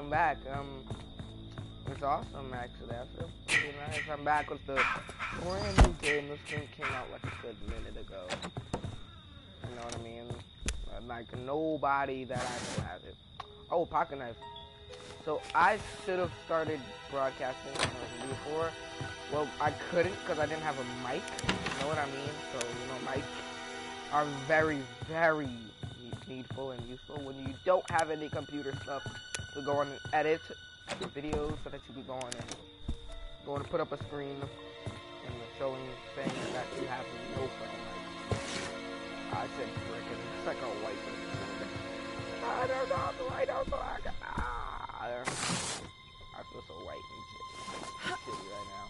welcome back. It's awesome actually. I feel pretty nice. I'm back with the brand new game. This game came out like a good minute ago. You know what I mean? Like nobody that I know has it. Oh, pocket knife. So I should have started broadcasting before. Well, I couldn't because I didn't have a mic. You know what I mean? So mics are very, very needful and useful when you don't have any computer stuff to go on and edit your videos so that you can go on and put up a screen and saying that you have no fucking mic. I said frickin', it's like a white person. I don't know, I don't know. I feel so white and shit right now.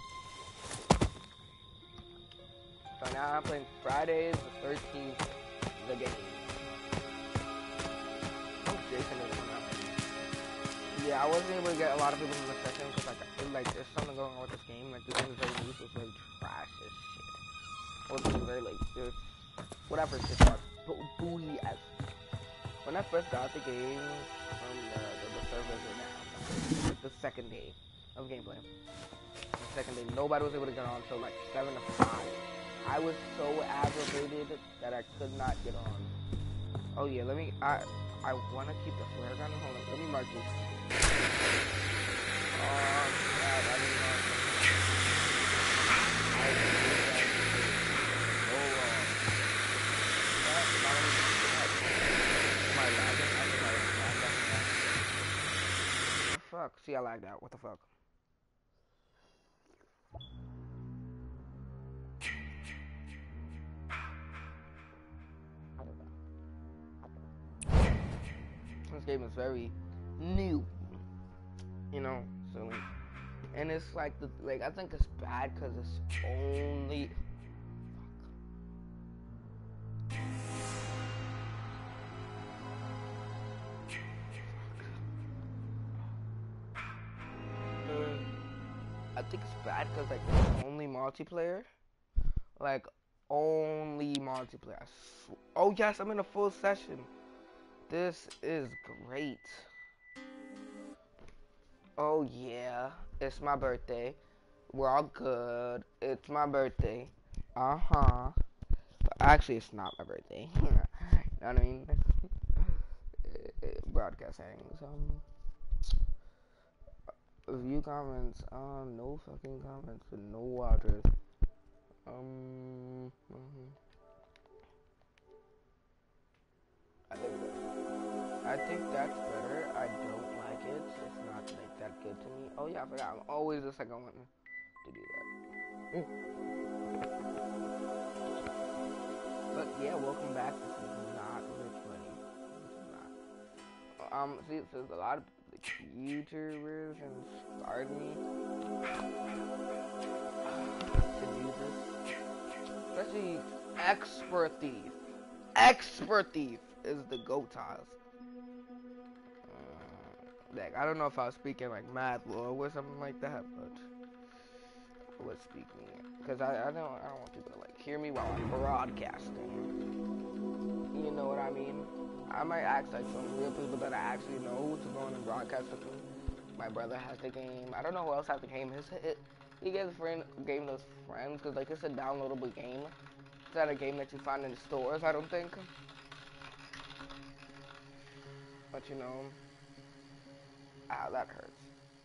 So now I'm playing Fridays the 13th, the game. Oh, Jason is coming out. Yeah, I wasn't able to get a lot of people in the session because like there's something going on with this game. Like this game is very new, so it's very trash as shit. Well, it's very like there's whatever it's called, booty as. When I first got the game, the servers were down. Like the second day of gameplay. The second day, nobody was able to get on until like 7 to 5. I was so aggravated that I could not get on. Oh yeah, I want to keep the flare gun. Hold on, let me mark this. Oh, God, I didn't know. Am I lagging? I think I lagged. What the fuck? See, I lagged out. What the fuck? This game is very new, so, and it's like I think it's bad because it's only, I think it's bad because like it's only multiplayer, Oh yes, I'm in a full session. This is great. Oh yeah, it's my birthday. We're all good. It's my birthday. Uh-huh. Actually, it's not my birthday. You know what I mean? Broadcast settings. View comments. No fucking comments and no watchers. I think that's better. I don't like it. It's not like that good to me. Oh yeah, I forgot. I'm always the second one to do that. But yeah, welcome back. This is not Rich Money. This is not. See, it says a lot of YouTubers inspired me to do this. Especially Expert Thief. Expert Thief is the GOAT-tiles. Like, I don't know if I was speaking like mad low or something like that, but I was speaking because I don't want people to like hear me while I'm broadcasting. You know what I mean? I might ask like some real people that I actually know to go on and broadcast with me. My brother has the game. I don't know who else has the game. He gave those friends because like it's a downloadable game. It's not a game that you find in the stores, I don't think. But that hurts.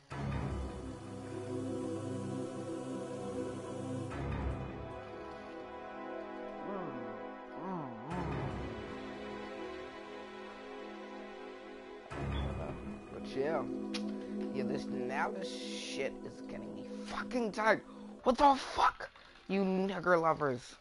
But yeah, this shit is getting me fucking tired. What the fuck, you nigger lovers?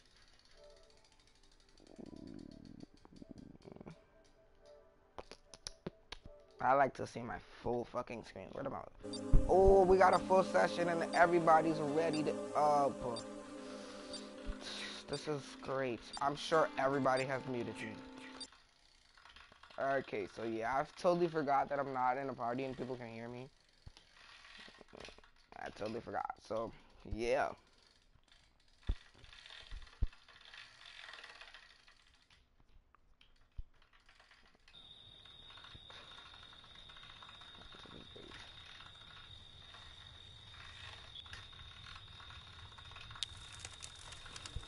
I like to see my full fucking screen. What about? Oh, we got a full session and everybody's ready to This is great. I'm sure everybody has muted me. Okay, so yeah, I've totally forgot that I'm not in a party and people can hear me. I totally forgot. So, yeah.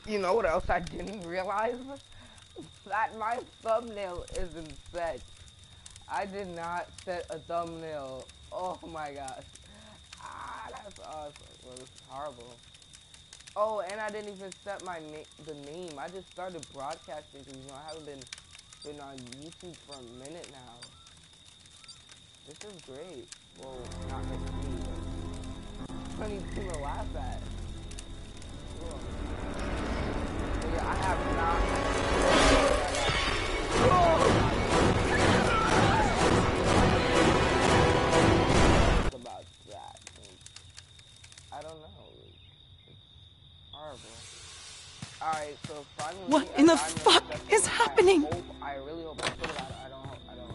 You know what else I didn't realize? That my thumbnail isn't set. I did not set a thumbnail. Oh my gosh. Ah, that's awesome. Well, this is horrible. Oh, and I didn't even set the name. I just started broadcasting because, you know, I haven't been on YouTube for a minute now. This is great. Well, not for me, but funny thing to laugh at. Cool. So yeah, I have not. About that. I don't know. It's horrible. Alright, so finally. What in the fuck is happening? I really hope I put it out. I don't like that.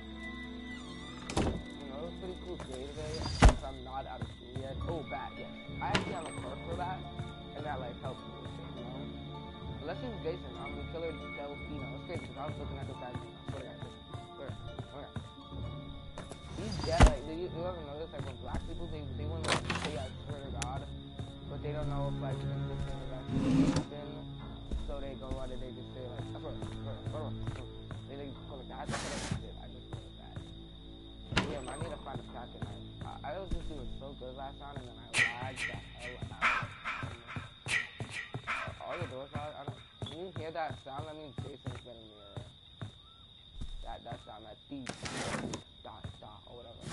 You know, it was pretty cool today since I'm not out of school yet. Oh, bad, yes. I actually have a perk for that, and that, like, helps me with shit, you know? But let's use Jason. The killer that was, you know, it's crazy because I was looking at this guy. I swear to God. He's dead, like, you ever notice, like, when black people, they want to say, I swear to God, but they don't know if, like, this thing is actually happened, so they go on and they just say, like, I swear, they just go like that, that's what I did, I just noticed that. Yeah, I need to find a shotgun. I was just doing so good last round, and then I lagged the hell out. All the doors are, I don't, when you hear that sound, that means Jason's getting near. That sound, that deep. Dot, or whatever.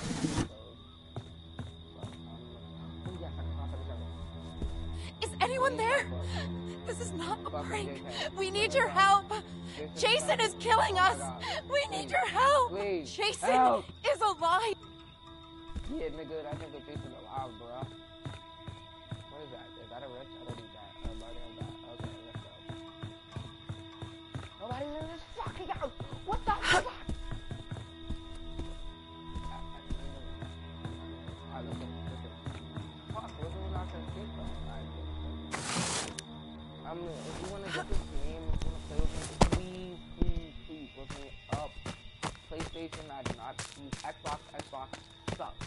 Is anyone there? This is not a prank. We need your help. Jason is killing us. We need your help. Jason is alive. Yeah, nigga, I think Jason's alive, bro. What is that? Is that a wrench? I don't need that. Nobody has that. Okay, let's go. Nobody's in this fucking house. What the fuck? If you want to get this game, if you want to play with me, please look me up. PlayStation, I do not use Xbox sucks.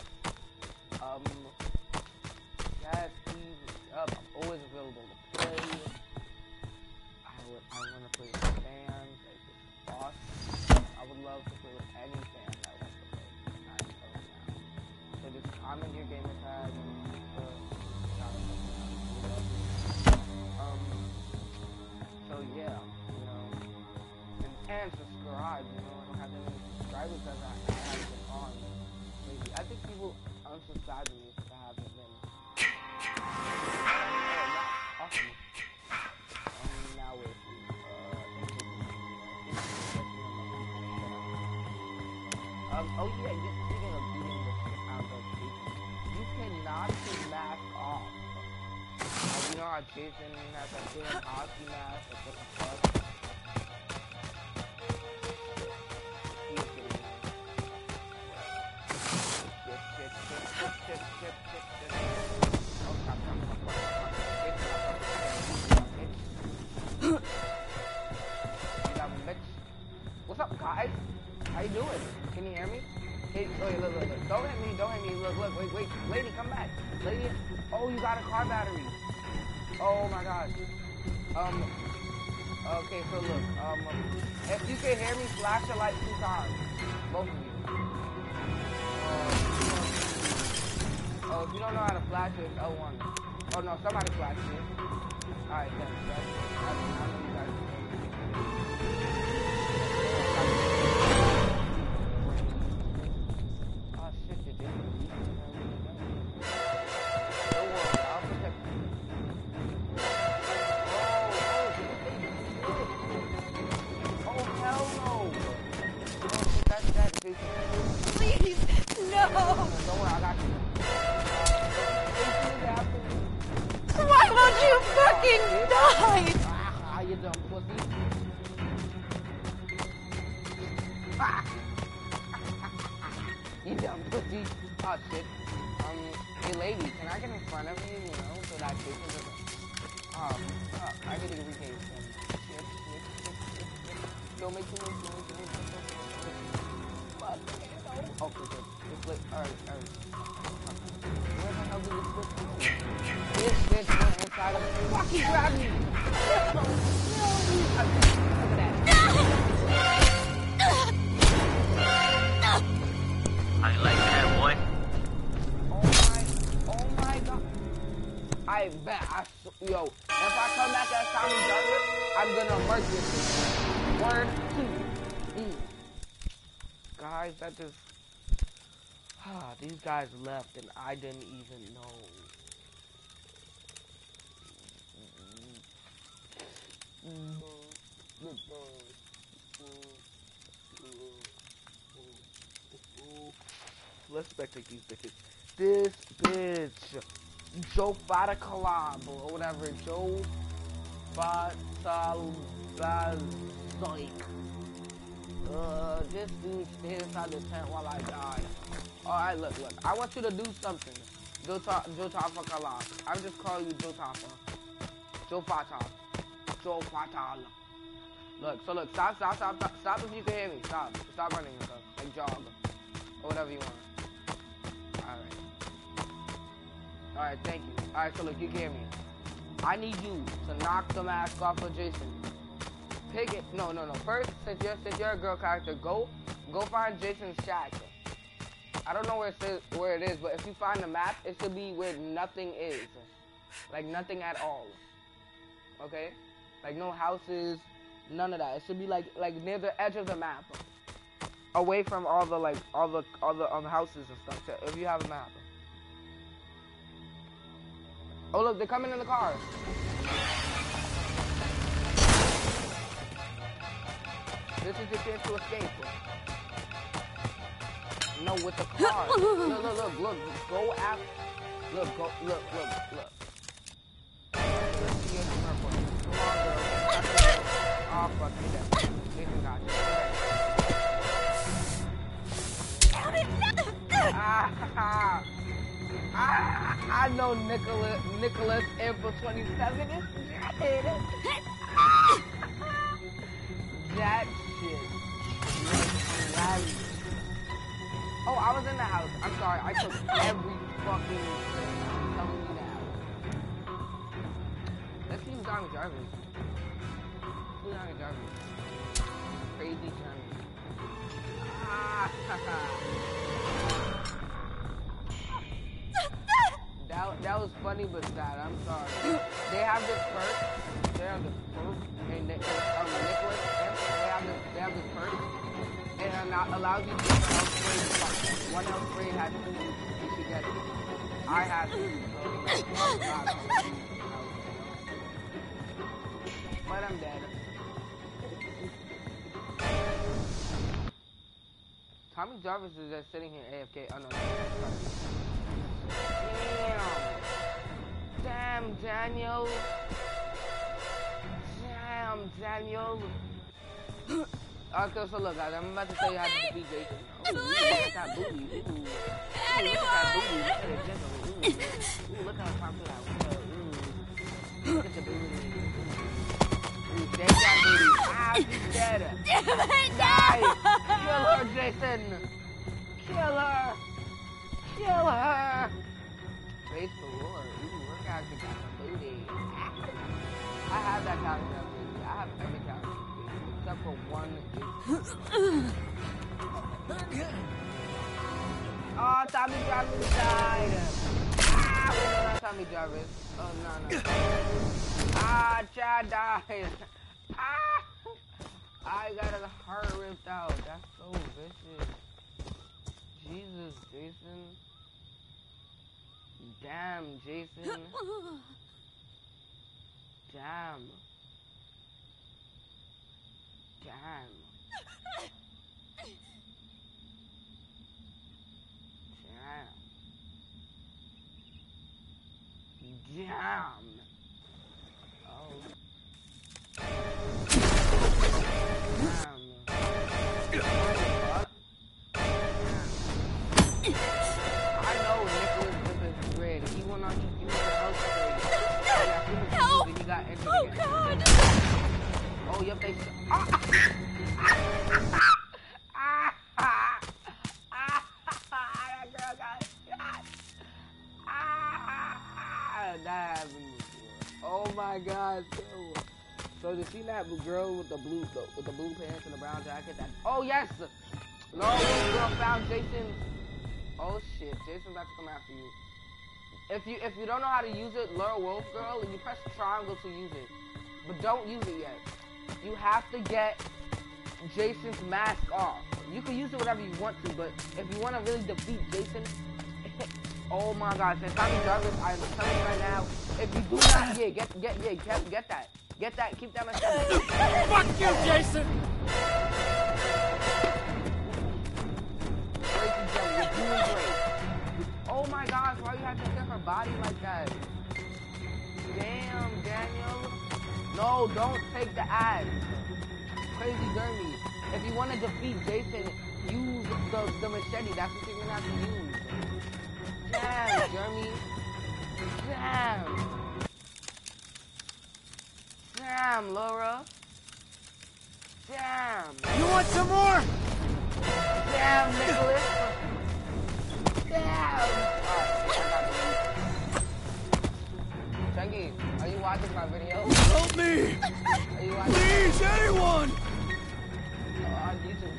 Yes, please, I'm always available to play. I want to play with fans, it's just awesome. I would love to play with any fan that wants to play. So just comment your gamer tag and so yeah, you know, and subscribe, you know, I don't have any subscribers because I haven't been on. Maybe I think people unsubscribe to me because I haven't been. Awesome. Now we're oh yeah, just speaking of beating the shit out of Jason, you cannot take mask off. You know how Jason has that damn hockey mask, like what the fuck? He's getting What's up, guys? How you doing? Can you hear me? Hey, wait, look. Don't hit me. Look, wait. Lady, come back. Lady, oh, you got a car battery. Oh my gosh. Okay, so look, if you can hear me, flash your light 2 times. Both of you. Oh, if you don't know how to flash it, it's L1. Oh no, somebody flashed it. Alright, thanks, guys. I know you guys. Oh shit, you did. Please, no! Don't worry, I got you. Why won't you fucking die? Ah, you dumb pussy. You dumb pussy. Oh shit. Hey lady, can I get in front of you, you know, so that Jason doesn't... Oh, I need to get recase. Don't make too much noise. Okay, good. Just like, alright. Where the hell did this bitch go? This bitch went inside of me. Fuck, he grabbed me! How you like that, boy? Oh my god. I bet. Yo, if I come back as Tommy Jarvis, I'm gonna murk this. Word. Guys, that just... these guys left and I didn't even know. Let's spectate these bitches. This bitch, Joe Fata collab or whatever. Joe Fata this dude stayed inside the tent while I died. Alright, look. I want you to do something. Joe Tafa collab. I'm just calling you Joe Tafa. Joe Fata. Joe Fata. Look, so look, stop if you can hear me. Stop running and stuff. Like jog. Or whatever you want. Alright, thank you. Alright, so look, you can hear me. I need you to knock the mask off of Jason. Pick it. No. First, since you're a girl character, go find Jason's shack. I don't know where it is, but if you find the map, it should be where nothing is. Like nothing at all. Okay? Like no houses, none of that. It should be like near the edge of the map. Away from all the houses and stuff. So if you have a map. Oh look, they're coming in the car. This is your chance to escape. No, with the car. Look. Go after. Look. Let's see your purple. Come on, girl. Oh, fuck me. Jason got you. I know Nicholas April 27 is dead. That shit was hilarious. Oh, I was in the house. I'm sorry. I took every fucking thing. I'm telling you now. Let's see who's Tommy Jarvis. Who's Tommy Jarvis? Crazy Johnny. That was funny but sad. I'm sorry. They have this perk. And Nicholas, they have this perk. And it allows you to get the health spray. One health spray has to do, you should get it. I have to. But I'm dead. Tommy Jarvis is just sitting here AFK. Oh no. Damn, Daniel. Okay, so look, guys, I'm about to tell you how to defeat Jason. Ooh, look at that booty. Ooh, look at that booty. Look at it jiggle. Ooh, look how it's popping out. Ooh, look at the booty. Ooh, there's that booty. Ah, she's dead. Damn it, Die. Kill her, Jason. Kill her. Praise the Lord. Ooh, her character got the booty. I have that character. I have every character. Except for one. Oh, Tommy Jarvis died. Wait, no, not Tommy Jarvis. Oh, no. Chad died. I got a heart ripped out. That's so vicious. Jesus, Jason. Damn, Jason. Damn. Oh. I know Nicholas is red. He went on. He was an health spray. Help! He got injured Oh again. God! Oh, yep, they. That girl got shot. That happened before. Oh my God, So you see that girl with the blue pants and the brown jacket? Oh yes, Laura Wolf girl found Jason. Oh shit, Jason's about to come after you. If you don't know how to use it, Laura Wolf girl, you press triangle to use it, but don't use it yet. You have to get Jason's mask off. You can use it whatever you want to, but if you want to really defeat Jason, oh my gosh, if I'm nervous, I'm telling you right now, if you do not get that, keep that mustache. Fuck you, Jason! You're doing great. Oh my gosh, why you have to hit her body like that? Damn, Daniel. No, don't take the axe. Crazy Jeremy. If you want to defeat Jason, use the machete. That's what you're gonna have to use. Damn, Jeremy. Damn. Damn, Laura. Damn. You want some more? Damn, Nicholas. Damn. Chunky, are you watching my video? Help me! Are you watching? Please, anyone! On YouTube.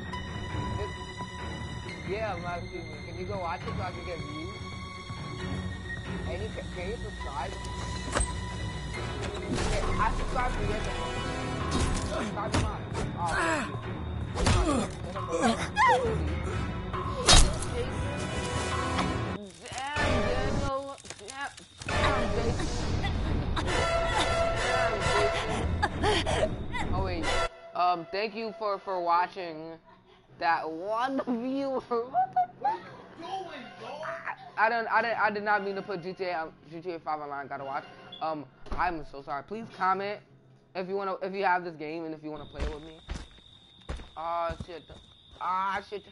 Yeah, I'm not streaming. Can you go watch it so I can get views? And can you subscribe? I subscribe to your channel. Subscribe to mine. Oh, damn, Daniel. Damn, Jason. Oh wait. Thank you for watching that one viewer. What the fuck? I did not mean to put GTA 5 Online. Gotta watch. I'm so sorry. Please comment if you have this game and if you wanna play it with me. Ah shit. Ah shit.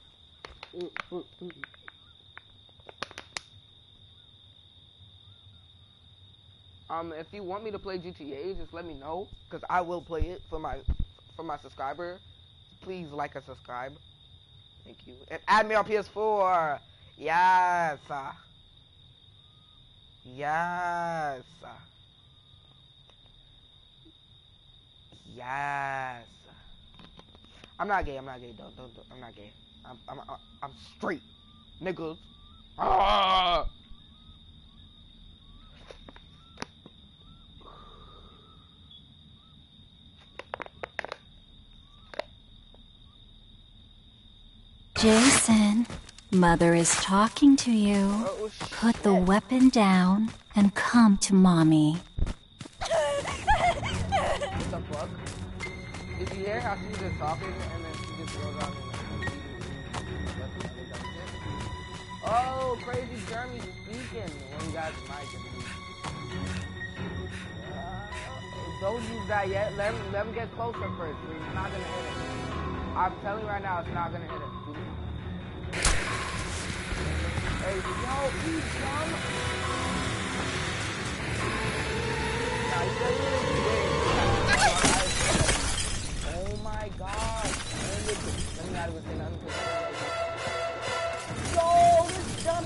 If you want me to play GTA, just let me know, cause I will play it for my subscriber. Please like and subscribe. Thank you. And add me on PS4. Yes. Yes. Yes. I'm not gay. Don't. I'm not gay. I'm straight, niggas. Ah! Jason, Mother is talking to you. Oh, Put the weapon down and come to Mommy. What the fuck? Did you hear how she was just talking and then she just goes on and oh, crazy Jeremy speaking when you guys mic don't use that yet. Let him get closer first. It's not gonna hit it. I'm telling you right now, it's not gonna hit it. Hey, yo, please come. Oh my god. Let me not even say nothing. Yo, this dumb.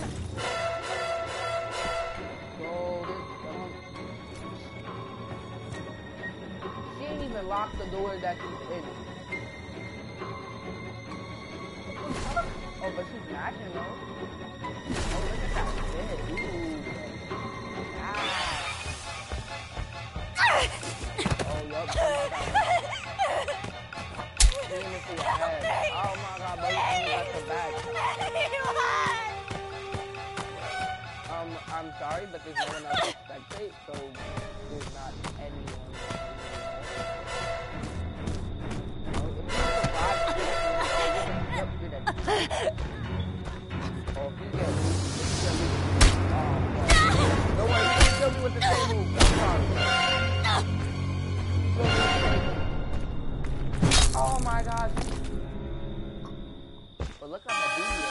She ain't even locked the door that she's in. Oh, but she's matching though. Oh, look at that shit. Ooh. Ah. Oh, yup. Oh my god, baby, you got the bag. I'm sorry, but there's no one else to spectate, so there's not anyone. Oh my gosh. But look at the video.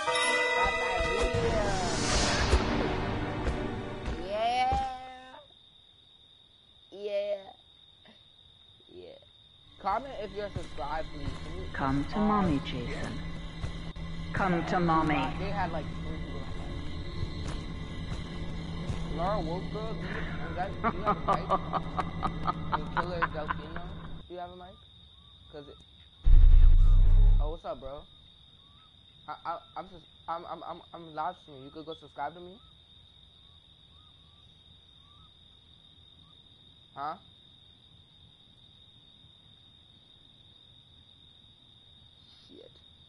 Yeah. Comment if you're subscribed, please. Come to Mommy, Jason. Come to Mommy. They had like 3 people. Laura Wolf girl, you have a Killer Delfino, do you have a mic? Cause it... Oh, what's up, bro? I'm live streaming. You could go subscribe to me. Huh? Shit.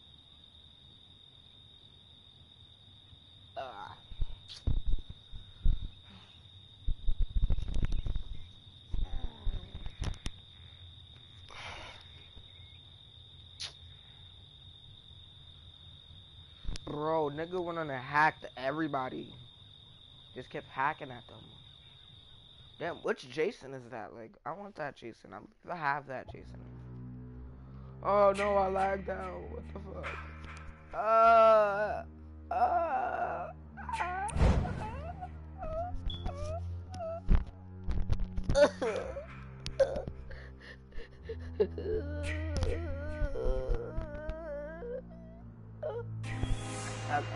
Bro, nigga went on and hacked everybody. Just kept hacking at them. Damn, which Jason is that? Like, I want that Jason. I have that Jason. Oh no, I lagged out. What the fuck? Okay.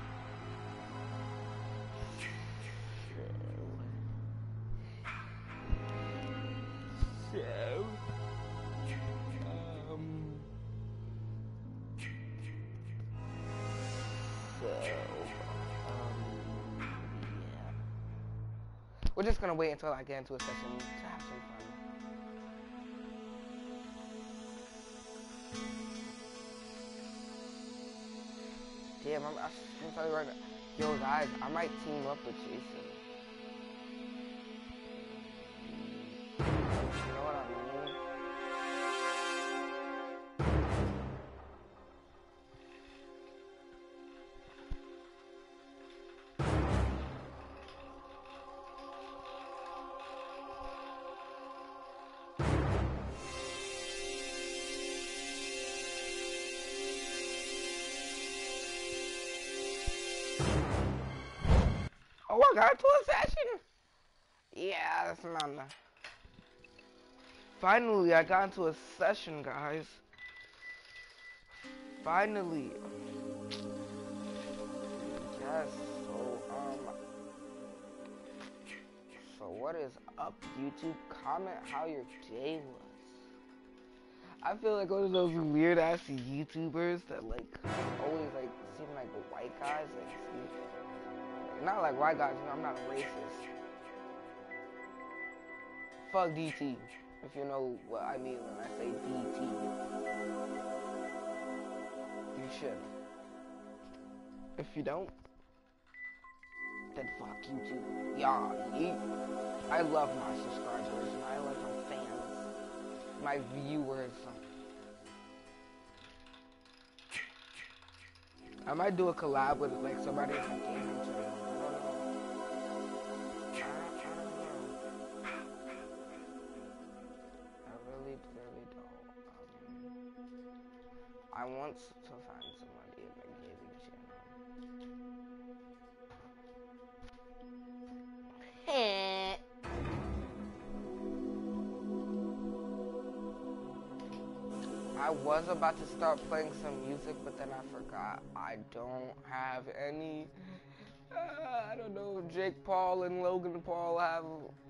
We're just gonna wait until I get into a session to have some fun. Damn, I'm gonna tell you right now. Yo, guys, I might team up with Jason. You know what I mean? Oh, I got to a session. Yeah, that's not enough. Finally, I got into a session, guys. Finally. Yes. So what is up, YouTube? Comment how your day was. I feel like one of those weird ass YouTubers that like always like seem like white guys. Like, not like white guys, you know, I'm not a racist. Fuck DT, if you know what I mean when I say DT. You should. If you don't, then fuck you too. Y'all, I love my subscribers, and I love my fans, my viewers. I might do a collab with like somebody in the gaming channel. I want to find somebody in the gaming channel. I was about to start playing some music, but then I forgot. I don't have any. I don't know. Jake Paul and Logan Paul have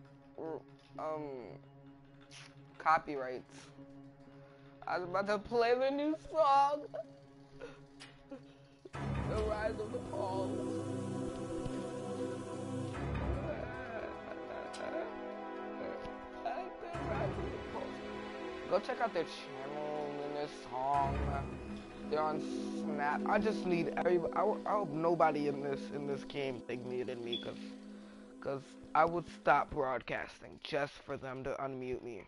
copyrights. I was about to play the new song, The Rise of the Pauls. Go check out their channel and their song. They're on Snap. I just need everybody. I hope nobody in this game muted me, cause I would stop broadcasting just for them to unmute me.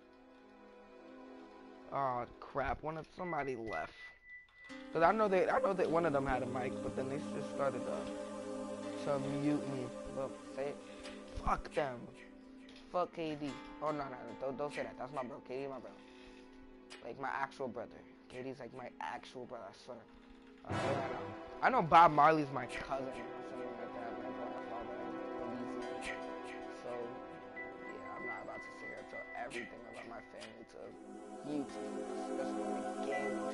Oh crap! Somebody left. Cause I know that one of them had a mic, but then they just started to mute me. But say, fuck them. Fuck KD. Oh no, don't say that. That's my bro. KD, my bro. Like my actual brother. KD's like my actual brother. I swear. I know Bob Marley's my cousin or something like that. My grandfather. So yeah, I'm not about to say or tell everything about my family to YouTube, especially my gaming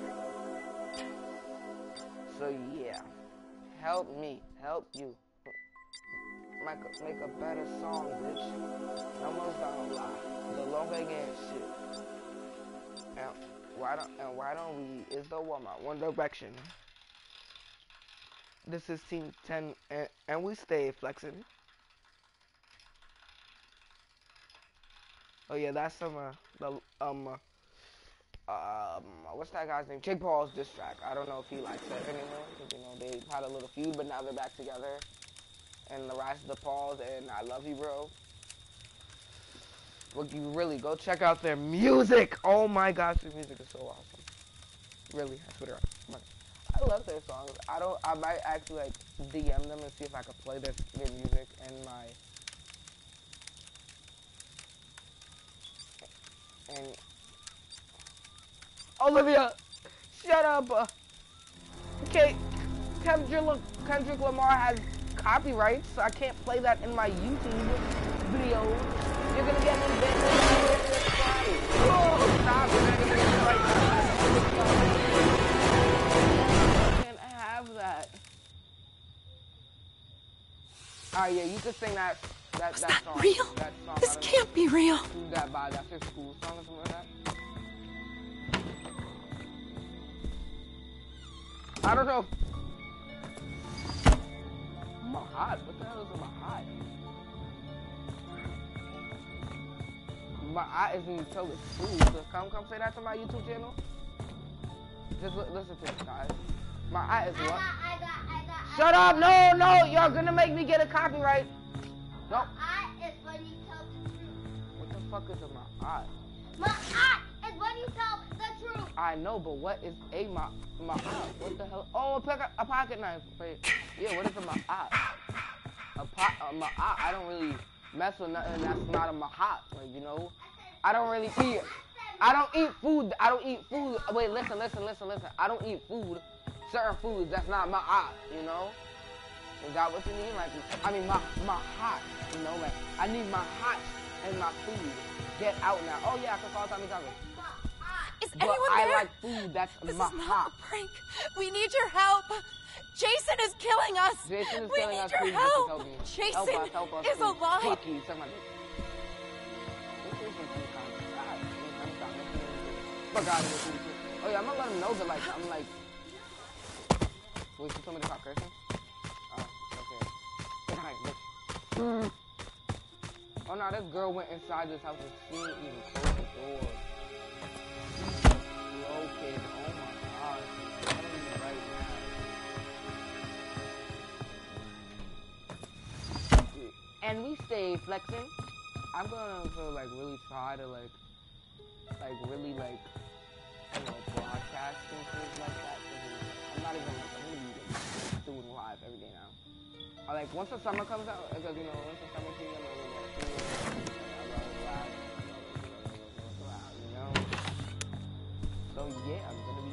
channel. So yeah, help me, help you. make a better song, bitch. Almost done a lot. The longer again shit. And why don't we is the Walmart One Direction. This is Team 10 and we stay flexing. Oh yeah, that's some what's that guy's name? Jake Paul's diss track. I don't know if he likes it anymore, because you know they had a little feud, but now they're back together. And the Rise of the Pauls and I Love You, Bro. Well, you really go check out their music. Oh my gosh, their music is so awesome. Really, I swear. I love their songs. I might actually like DM them and see if I could play their music in my. And Olivia, shut up. Okay, Kendrick Lamar has copyrights, so I can't play that in my YouTube video. You're gonna get me banned. Oh, stop it. I can't have that. Alright, yeah, you can sing that song. Real? That song. This can't be real. That's your school song or something like that. I don't know. Mahat? What the hell is a Mahat? Mahat isn't even tell it's food. So come say that to my YouTube channel. Just listen to this, guys. Mahat is what? I got. Shut up! No! You're gonna make me get a copyright. No. Mahat is when you tell the truth. What the fuck is a Mahat? Mahat is when you tell the truth. I know, but what is a Mahat? What the hell? Oh, a pocket knife. Wait. Yeah, what is a Mahat? A Mahat. I don't really mess with nothing that's not a Mahat. Like, you know, I don't really eat. I don't eat food. Wait, listen. I don't eat food. Certain foods that's not Mahat. You know. Is that what you need? Like, I mean, Mahat. You know, like I need my hot and my food. Get out now. Oh yeah, I can call Tommy Thomas. Is anyone I there? like food. That's This my is not hot. a prank. We need your help. Jason is killing us. Jason is we killing need us. your Please, help. help me. Jason Help us, is please. alive. Cookie, suck my dick. Fuck out of here, please. Oh yeah, I'm gonna let him know that like I'm like. Wait, you told me to stop cursing? Oh, okay. Good night, bitch. Oh no, this girl went inside this house and she didn't even close the door. Slow kid, oh my god, she's telling me right now. And we stay flexing. I'm gonna like really try to like really like, you know, broadcast and things like that. I'm not even like, I'm gonna be like, doing live every day now. I like once the summer comes out, because you know, once the summer comes out, you know. So yeah, I'm gonna be.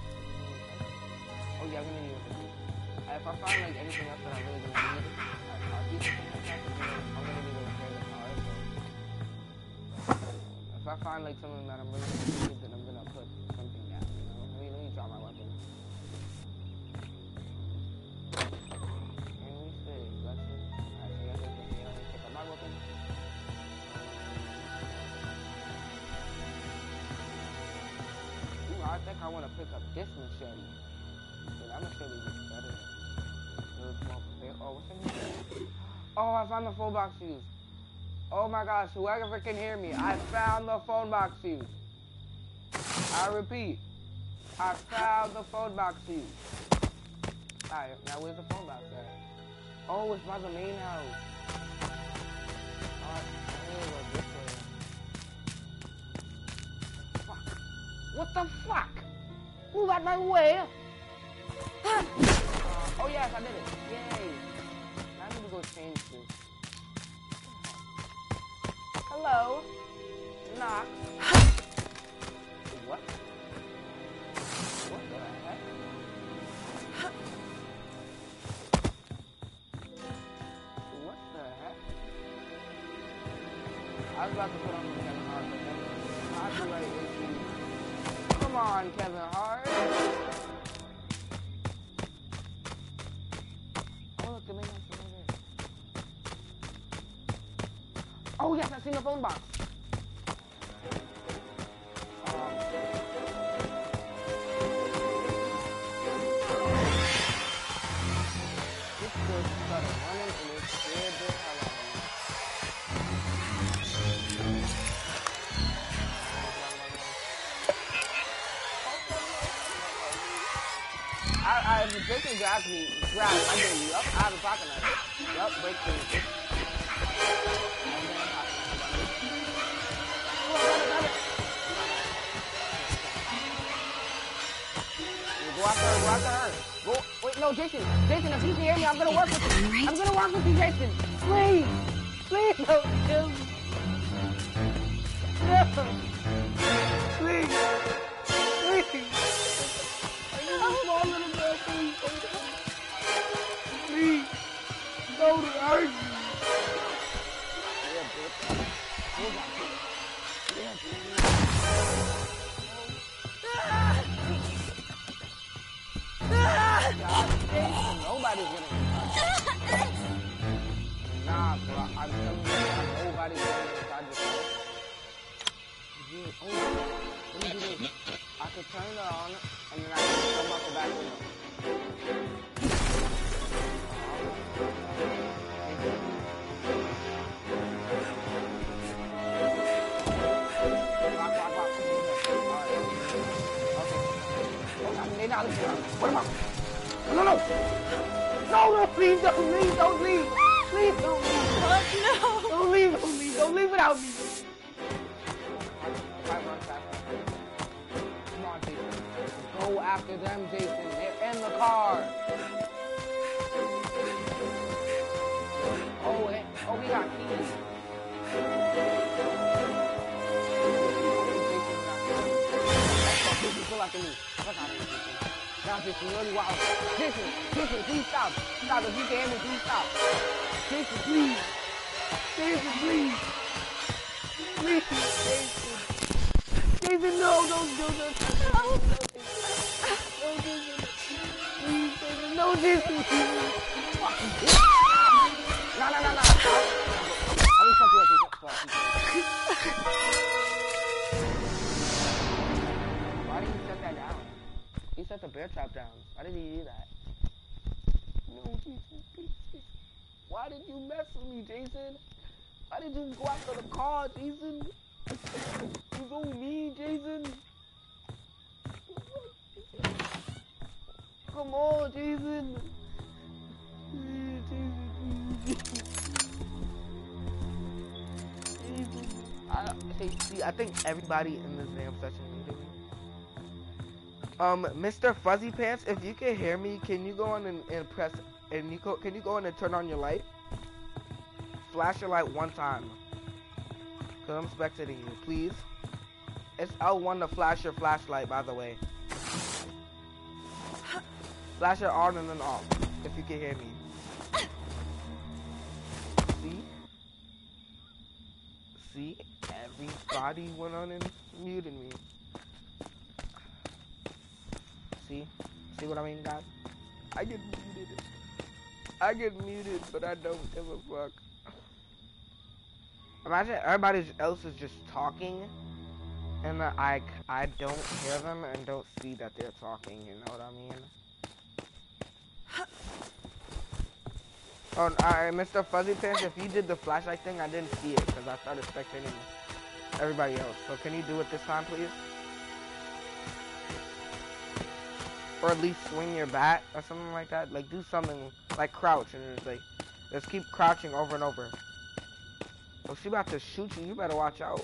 Oh yeah, I'm gonna need it. If I find like anything else that I really gonna need, I'll do something like that. I'm gonna need to repair the car. So if I find like something that I'm really gonna need, then I'm gonna put something down. You know, let me drop my weapon. I think I want to pick up this machete. But that machete is better. Oh, what's in here? Oh, I found the phone box fuse. Oh my gosh, whoever can hear me, I found the phone box fuse. I repeat, I found the phone box fuse. Alright, now where's the phone box at? Oh, it's by the main house. Alright, this way. What the fuck? Move out my way! Oh yes, I did it. Yay. I need to go change this. Hello? Knock. What? What the heck? What the heck? I was about to put on the Kevin Hart, but then copyright issues. Come on, Kevin Hart. Oh, look, the main house is over there. Oh yes, I seen the phone box. This girl started running and it scared the hell out of me. If the person grabs me, grab, I dare you. Up, I have a pocket knife. Yup, break through. Go after her, go after her. Go, wait, no, Jason, if you can hear me, I'm gonna work with you. I'm gonna work with you, Jason. Please, please don't kill me. No. Please, please. I'm small little girl, please. Please, don't hurt me. Yeah, bitch. Hold on. Yeah, bitch. Nobody's gonna get touched. Nah, bro. I'm telling you, nobody's gonna get touched. Let me do this. I could turn it on, and then I can come out the back window. They're not listening. What about? No, no. No, please don't leave. Don't leave. Please don't leave. No. Don't leave. Don't leave. Don't leave without me. Come on, Jason. Go after them, Jason. They're in the car. Oh, we got keys. Pull out the knee. Fuck out of here, Jason. Now, Jason, you're really wild. Jason, please stop. Stop. If you can hear me, please stop. Jason, please. Jason, please. Please, Jason. Jason, no, don't do this. No, Jason. Please, Jason. No, Jason. No. I'll just fuck you up, Jason. Why did you set that down? He set the bear trap down. Why did he do that? No, Jason, please. Why did you mess with me, Jason? Why did you go after the car, Jason? You so mean, Jason. Come on, Jason. Jason. I think everybody in this damn session needed me. Mr. Fuzzy Pants, if you can hear me, can you go on and press, and can you go on and turn on your light? Flash your light one time. Cause I'm spectating you, please. It's L1 to flash your flashlight, by the way. Flash it on and then off, if you can hear me. See? Everybody went on and muted me. See what I mean, guys? I get muted, but I don't give a fuck. Imagine everybody else is just talking, and I don't hear them and don't see that they're talking, you know what I mean? Oh, alright, Mr. Fuzzy Pants, if you did the flashlight thing, I didn't see it, because I started spectating everybody else. So can you do it this time, please? Or at least swing your bat, or something like that. Like, do something, like crouch, and it's like, just keep crouching over and over. Oh, she about to shoot you, you better watch out.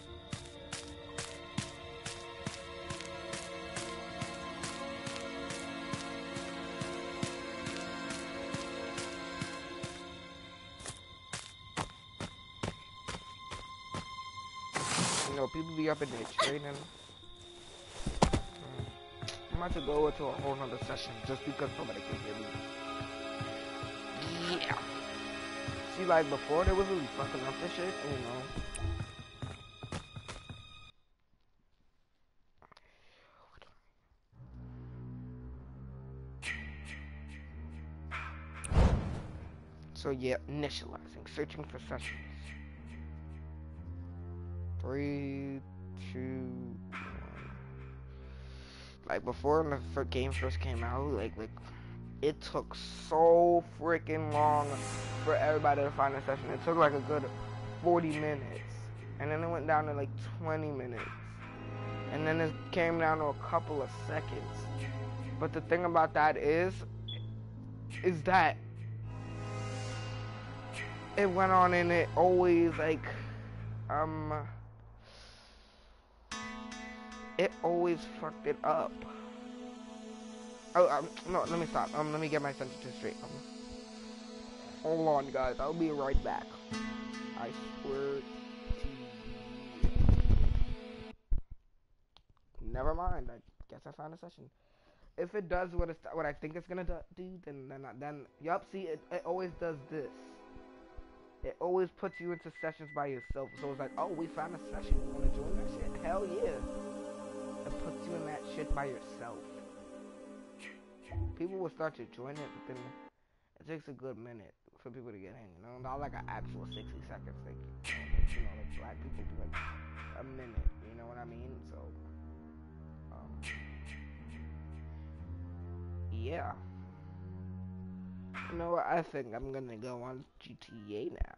You know, people be up in there training. I'm about to go into a whole nother session just because nobody can hear me. Yeah. See, like before they was really fucking up this shit, you know. So yeah, initializing, searching for sessions. 3, 2, 1. Like before when the game first came out, like it took so freaking long for everybody to find a session. It took like a good 40 minutes. And then it went down to like 20 minutes. And then it came down to a couple of seconds. But the thing about that is that it went on and it always like, it always fucked it up. Oh, no, let me stop. Let me get my sentences straight. Hold on, guys. I'll be right back. I swear to you. Never mind. I guess I found a session. If it does what I think it's gonna do, then yup. See, it always does this. It always puts you into sessions by yourself. So it's like, oh, we found a session. You wanna join that shit? Hell yeah. It puts you in that shit by yourself. People will start to join it, but then it takes a good minute for people to get in, you know? Not like an actual 60 seconds thing. You know, like black people do like a minute, you know what I mean? So, yeah. You know what? I think I'm gonna go on GTA now.